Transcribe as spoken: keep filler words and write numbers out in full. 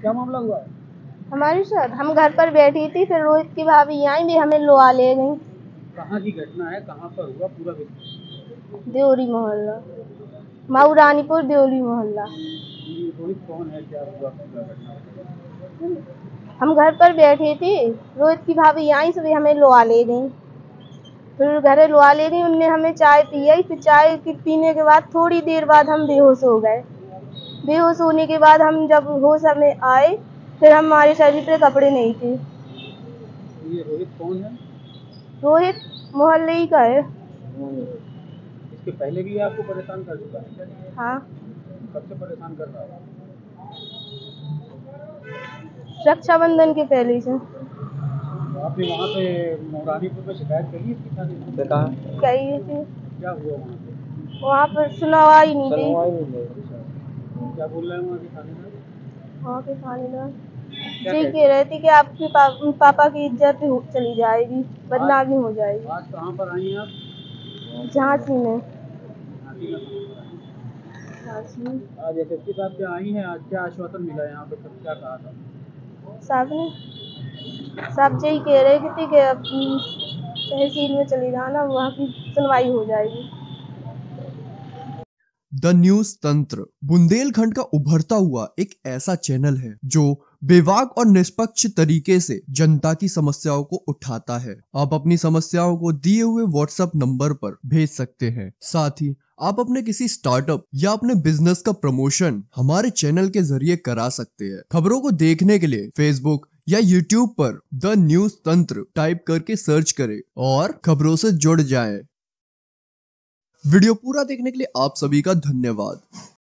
क्या मामला हुआ है? हमारे साथ हम घर पर बैठी थी, फिर रोहित की भाभी आई भी हमें लोआ ले गई। कहाँ की घटना है, कहाँ पर हुआ पूरा विस्तार? देवरी मोहल्ला, माऊरानीपुर देवरी मोहल्ला। रोहित कौन है, क्या हुआ पूरा घटना? हम घर पर बैठी थी, रोहित की भाभी आई सुबह हमें लोआ ले गई। फिर घरे लोआ ले गई, उनने हमें चाय पिलाई। फिर चाय पीने के बाद थोड़ी देर बाद हम बेहोश हो गए। बेहोश होने के बाद हम जब होश में आए, फिर हमारे शरीर पे कपड़े नहीं थे। ये रोहित कौन है? रोहित मोहल्ले ही का है। इसके पहले भी आपको परेशान कर चुका है? हाँ। कब से परेशान कर रहा है? रक्षाबंधन के पहले से। आपने वहाँ पे मऊरानीपुर में शिकायत करी इसकी शादी में? कही थी। क्या हुआ वहाँ पे? वहाँ पर सुनवाई नहीं थी। क्या बोल रहे हैं वहाँ के थानेदार? वहाँ के थानेदार जी कह रहे थे कि आपके पा, पापा की इज्जत चली जाएगी, बदनामी हो जाएगी। आज कहाँ पर आई हैं आप? झांसी में। झांसी में कहाँ पर आई? झांसी में। आज एस एस पी साहब क्या आई हैं, आज क्या आश्वासन मिला यहाँ पे, सब क्या कहा था साहब ने साहब जी कह रहे थे कि अब तहसील में चली जाना, वहाँ की सुनवाई हो जाएगी। द न्यूज तंत्र बुंदेलखंड का उभरता हुआ एक ऐसा चैनल है जो बेबाक और निष्पक्ष तरीके से जनता की समस्याओं को उठाता है। आप अपनी समस्याओं को दिए हुए व्हाट्सएप नंबर पर भेज सकते हैं। साथ ही आप अपने किसी स्टार्टअप या अपने बिजनेस का प्रमोशन हमारे चैनल के जरिए करा सकते हैं। खबरों को देखने के लिए फेसबुक या यूट्यूब पर द न्यूज तंत्र टाइप करके सर्च करें और खबरों से जुड़ जाएं। वीडियो पूरा देखने के लिए आप सभी का धन्यवाद।